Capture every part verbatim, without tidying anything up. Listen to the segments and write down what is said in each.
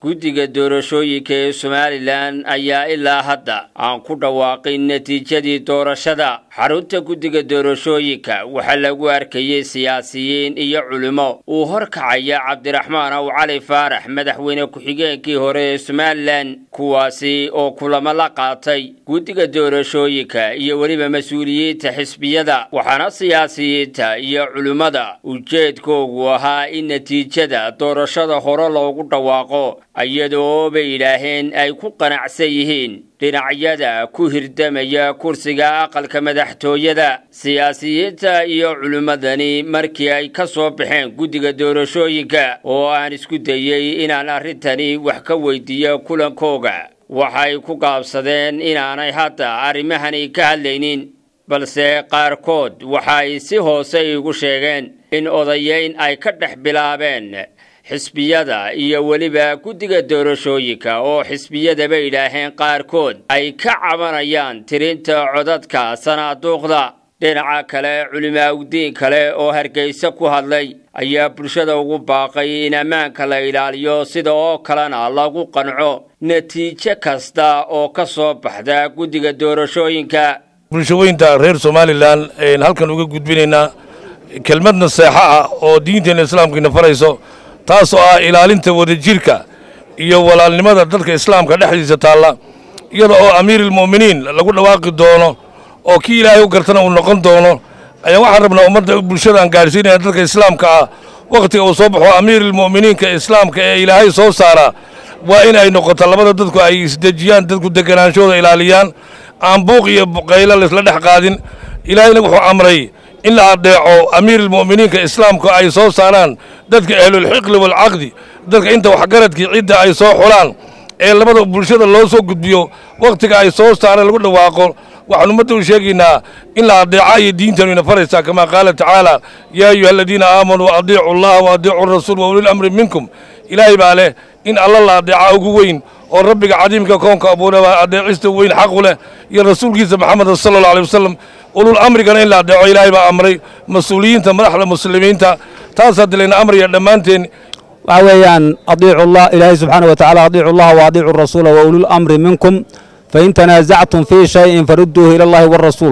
guddiga doorashooyinka ee Somaliland ayaa ilaa hadda aan ku dhawaaqin natiijadii doorashada. xarunta guddiga doorashooyinka waxaa lagu arkayay siyaasiyiin iyo culimo uu horkacaya Cabdiraxmaan Aw Cali Faarax madaxweyne ku-xigeenkii hore ee Somaliland, kuwaasi oo kulamo la qaatay guddiga doorashooyinka iyo waliba mas'uuliyiinta xisbiyada. waxaana siyaasiyiinta iyo culimada ujeedkoodu ahaa in natiijada doorashada hore loogu dhawaaqo iyadoo bay ilaaheen ay ku qanacsan yihiin dhinacyada ku hirdamaya kursiga aqalka madaxtooyada. siyaasiyiinta iyo culimadani markii ay ka soo baxeen guddiga doorashooyinka oo aan isku dayay inaan arrintani wax ka weydiiyo kulankooga, waxay ku gaabsadeen inaanay hadda arrimahani ka hadlaynin, balse qaarkood waxay si hoose igu sheegeen in odayayn ay ka dhex bilaabeen xisbiyada iyo waliba guddiga doorashooyinka oo xisbiyada bay ilaaheen qaarkood ay ka cabanayaan tirinta codadka sanaaduuqda. dhinaca kale, culimaawdiin kale oo Hargeysa ku hadlay ayaa bulshada ugu baaqay in ammaanka la ilaaliyo, sida oo kalena lagu qanco natiijo kasta oo ka soo baxda guddiga doorashooyinka. bulshooyinka reer Somaliland ee halkan uga gudbinayna kelmad naseexa ah oo diinteena islaamka farayso, taas oo ah ilaalinta wadajirka iyo walaalnimada dadka islaamka dhexdiisa taala, iyada oo amiirul muuminiin lagu dhawaaqi doono oo kii Ilaahay u gartana uu noqon doono. ayaa waxaan rabnaa ummadda bulshada aan gaarsiinayna dadka islaamka ah waqtiga uu soo baxo amiirul muuminiinka islaamka ee Ilaahay soo saara waa in ay noqoto labada dadku ay isdejiyaan, dadku deganaanshooda ilaaliyaan, aan buuq iyo qaylo la isla dhex qaadin. Ilaahayna wuxuu amray in la adeeco amiirul muuminiinka islaamka ay soo saaraan dadka ahlul xiqli wal aqdi, dadka inta wax garadkii cidda ay soo xulaan ee labada bulshada loo soo gudbiyo waqtiga ay soo saaraan lagu dhawaaqo. waxaan ummadda u sheegaynaa in la adeeco iyo diintanu ina faraysaa kama qaala tacaala yaa ayuha aladiina aamanuu adiicu allaha wa adiicu rasuul wa ulil amri minkum. ilaahay baa leh in alla la adeeca ugu weyn oo rabbiga cadiimka koonka abuuray baa adeecista weyn xaqu leh, iyo rasuulkiisa maxamed sallallahu alayhi wasallam ulul amrigana in la adeeco ilaahay baa amray mas'uuliyiinta madaxda muslimiinta. taasaa dilayna amriya dhammaanteen waxa weeyaan adiicu allah ilaahay subxaanahu wa tacaala adiicu allaha wa adiicu rasuula wa ulul amri minkum فإن تنازعتم في شيء فردوه إلى الله والرسول.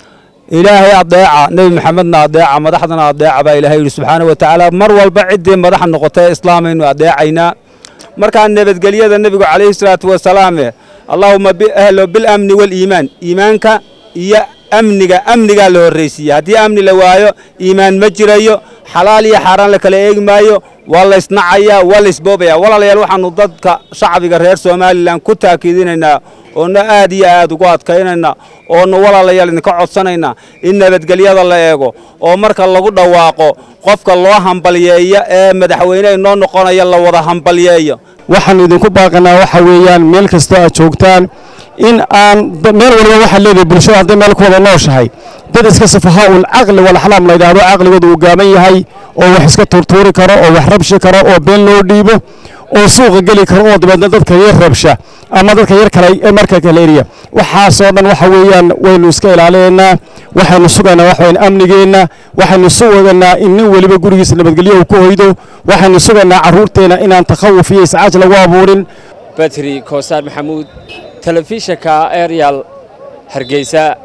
إلهي أضيع نبي محمدنا أضيع مدحنا أضيع با إلهي سبحانه وتعالى مر والبعد مدح النقطة إسلام إنه أضيعنا مر كان النبي قال النبي عليه الصلاة والسلام اللهم أهل بالأمن والإيمان. إيمانك يا أمنك أمنك له الرئيسية هدي أمن لوايو إيمان مجريو حلال يا حرام لك لإجمايو والله يصنعيا والله يسبوبيا والله يروح عن ضدك شعبي غير سومالي لان كنت أكيدين إنه oo aad iyo aad ugu adkaynayna oo walaalayaal in ka codsanayna in nabadgelyada la eego oo marka lagu dhawaaqo qofka loo hambalyeeyo ee madaxweynaha noo noqonaya la wada hambalyeeyo. waxaan idinku baaqanaa waxa weeyaan meel kasta aad joogtaan in aan meel walba waxa leedahay bulshada hadda meel ku wada nooshahay dad iska safaha ul aqli wal xalaam la yiraahdo aqligoodu uu gaaban yahay oo wax iska turtuuri karo oo wax rabshi karo oo been loo dhiibo oo suuqa gali karo oo dibadda dadka yar rabsha ama dadka yar kale ee marka kale eriya waxa soo dhan waxa weeyaan waynu iska ilaaleenaa, waxaanu sugaynaa wax weyn amnigeena, waxaanu sugaynaa in nin waliba gurigiisa nabadgelyo uu ku hoydo, waxaanu sugaynaa caruurteena inaan takhawuf iyo iscaaj lagu abuurin. Batri Koosar Maxamuud, telefishinka Aerial, Hargeysa.